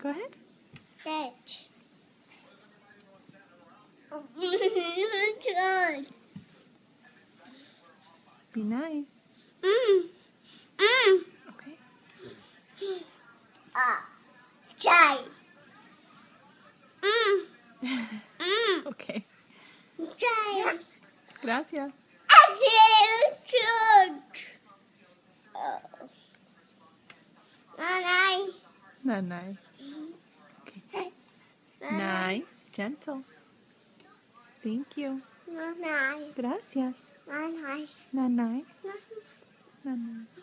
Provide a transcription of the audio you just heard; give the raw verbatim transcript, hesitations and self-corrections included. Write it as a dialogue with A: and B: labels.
A: Go ahead.
B: That. Good.
A: Be nice.
B: Mm. Mm.
A: Okay.
B: Ah. Try. Mm. Mm.
A: Okay.
B: Try.
A: Gracias.
B: I did Oh. Nice.
A: Not nice. Okay. Nice. Gentle. Thank you.
B: Nice.
A: Gracias.
B: Nice.
A: Nanay. Nanay.